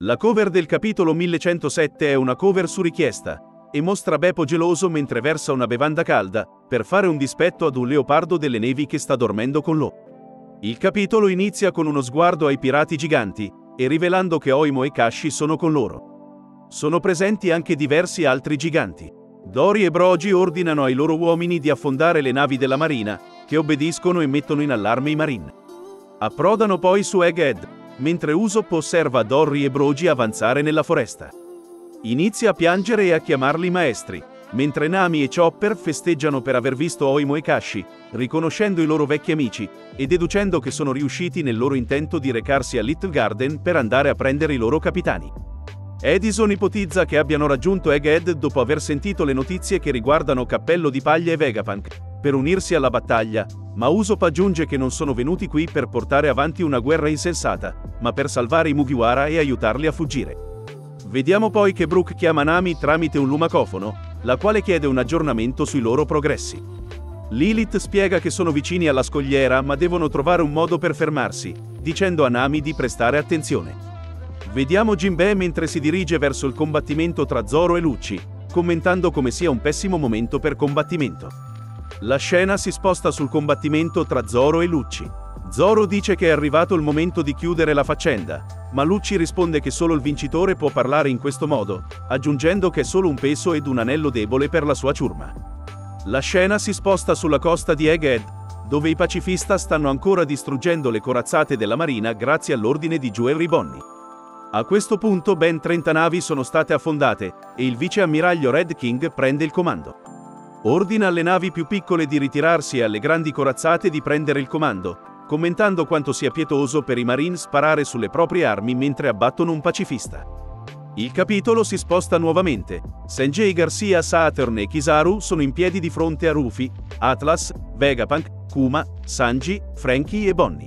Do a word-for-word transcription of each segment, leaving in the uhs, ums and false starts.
La cover del capitolo millecentosette è una cover su richiesta, e mostra Beppo geloso mentre versa una bevanda calda, per fare un dispetto ad un leopardo delle nevi che sta dormendo con Lo. Il capitolo inizia con uno sguardo ai pirati giganti, e rivelando che Oimo e Kashi sono con loro. Sono presenti anche diversi altri giganti. Dory e Brogy ordinano ai loro uomini di affondare le navi della marina, che obbediscono e mettono in allarme i marine. Approdano poi su Egghead, mentre Usopp osserva Dory e Brogy avanzare nella foresta. Inizia a piangere e a chiamarli maestri, mentre Nami e Chopper festeggiano per aver visto Oimo e Kashi, riconoscendo i loro vecchi amici, e deducendo che sono riusciti nel loro intento di recarsi a Little Garden per andare a prendere i loro capitani. Edison ipotizza che abbiano raggiunto Egghead dopo aver sentito le notizie che riguardano Cappello di Paglia e Vegapunk, per unirsi alla battaglia, ma Usopp aggiunge che non sono venuti qui per portare avanti una guerra insensata, ma per salvare i Mugiwara e aiutarli a fuggire. Vediamo poi che Brook chiama Nami tramite un lumacofono, la quale chiede un aggiornamento sui loro progressi. Lilith spiega che sono vicini alla scogliera ma devono trovare un modo per fermarsi, dicendo a Nami di prestare attenzione. Vediamo Jinbei mentre si dirige verso il combattimento tra Zoro e Lucci, commentando come sia un pessimo momento per combattimento. La scena si sposta sul combattimento tra Zoro e Lucci. Zoro dice che è arrivato il momento di chiudere la faccenda, ma Lucci risponde che solo il vincitore può parlare in questo modo, aggiungendo che è solo un peso ed un anello debole per la sua ciurma. La scena si sposta sulla costa di Egghead, dove i pacifista stanno ancora distruggendo le corazzate della marina grazie all'ordine di Jewelry Bonnie. A questo punto ben trenta navi sono state affondate, e il vice ammiraglio Red King prende il comando. Ordina alle navi più piccole di ritirarsi e alle grandi corazzate di prendere il comando, commentando quanto sia pietoso per i marine sparare sulle proprie armi mentre abbattono un pacifista. Il capitolo si sposta nuovamente. Sanjay Garcia, Saturn e Kizaru sono in piedi di fronte a Rufy, Atlas, Vegapunk, Kuma, Sanji, Franky e Bonnie.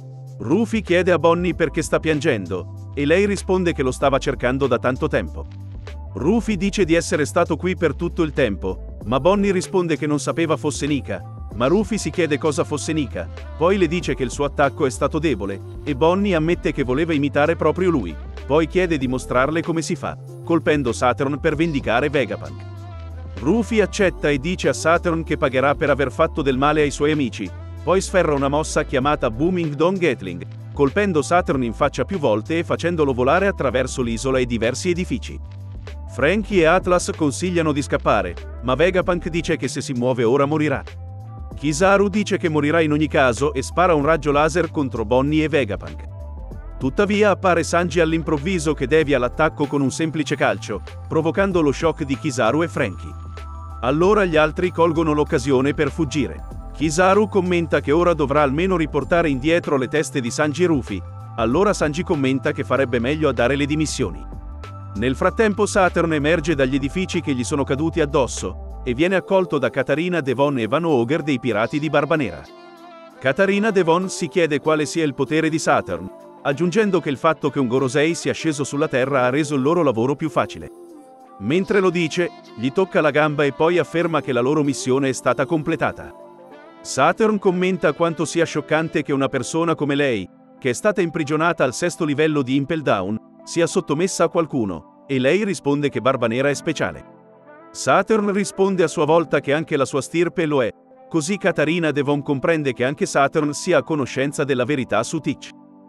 Rufy chiede a Bonnie perché sta piangendo, e lei risponde che lo stava cercando da tanto tempo. Rufy dice di essere stato qui per tutto il tempo, ma Bonnie risponde che non sapeva fosse Nika, ma Rufy si chiede cosa fosse Nika, poi le dice che il suo attacco è stato debole, e Bonnie ammette che voleva imitare proprio lui, poi chiede di mostrarle come si fa, colpendo Saturn per vendicare Vegapunk. Rufy accetta e dice a Saturn che pagherà per aver fatto del male ai suoi amici, poi sferra una mossa chiamata Booming Dong Gatling, colpendo Saturn in faccia più volte e facendolo volare attraverso l'isola e diversi edifici. Franky e Atlas consigliano di scappare, ma Vegapunk dice che se si muove ora morirà. Kizaru dice che morirà in ogni caso e spara un raggio laser contro Bonnie e Vegapunk. Tuttavia appare Sanji all'improvviso che devia l'attacco con un semplice calcio, provocando lo shock di Kizaru e Franky. Allora gli altri colgono l'occasione per fuggire. Kizaru commenta che ora dovrà almeno riportare indietro le teste di Sanji e Rufy, allora Sanji commenta che farebbe meglio a dare le dimissioni. Nel frattempo Saturn emerge dagli edifici che gli sono caduti addosso, e viene accolto da Katarina Devon e Van Ogre dei pirati di Barbanera. Katarina Devon si chiede quale sia il potere di Saturn, aggiungendo che il fatto che un Gorosei sia sceso sulla Terra ha reso il loro lavoro più facile. Mentre lo dice, gli tocca la gamba e poi afferma che la loro missione è stata completata. Saturn commenta quanto sia scioccante che una persona come lei, che è stata imprigionata al sesto livello di Impel Down, sia sottomessa a qualcuno, e lei risponde che Barbanera è speciale. Saturn risponde a sua volta che anche la sua stirpe lo è, così Katarina Devon comprende che anche Saturn sia a conoscenza della verità su Teach.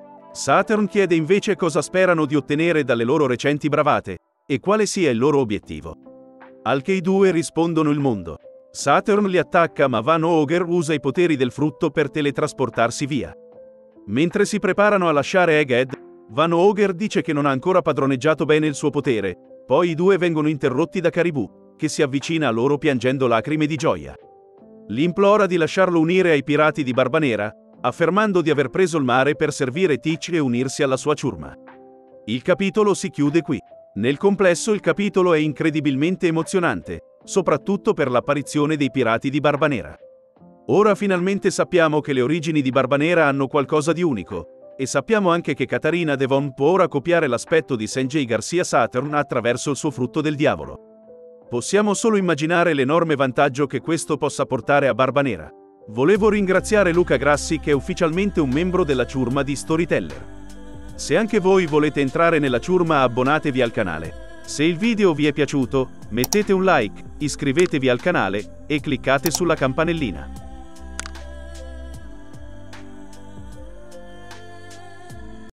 Saturn chiede invece cosa sperano di ottenere dalle loro recenti bravate, e quale sia il loro obiettivo. Al che i due rispondono il mondo. Saturn li attacca ma Van Ogre usa i poteri del frutto per teletrasportarsi via. Mentre si preparano a lasciare Egghead, Van Ogre dice che non ha ancora padroneggiato bene il suo potere, poi i due vengono interrotti da Caribou, che si avvicina a loro piangendo lacrime di gioia. Li implora di lasciarlo unire ai pirati di Barbanera, affermando di aver preso il mare per servire Teach e unirsi alla sua ciurma. Il capitolo si chiude qui. Nel complesso il capitolo è incredibilmente emozionante, soprattutto per l'apparizione dei pirati di Barbanera. Ora finalmente sappiamo che le origini di Barbanera hanno qualcosa di unico, e sappiamo anche che Katarina Devon può ora copiare l'aspetto di Sanjay Garcia Saturn attraverso il suo frutto del diavolo. Possiamo solo immaginare l'enorme vantaggio che questo possa portare a Barbanera. Volevo ringraziare Luca Grassi che è ufficialmente un membro della ciurma di Storyteller. Se anche voi volete entrare nella ciurma, abbonatevi al canale. Se il video vi è piaciuto, mettete un like, iscrivetevi al canale e cliccate sulla campanellina.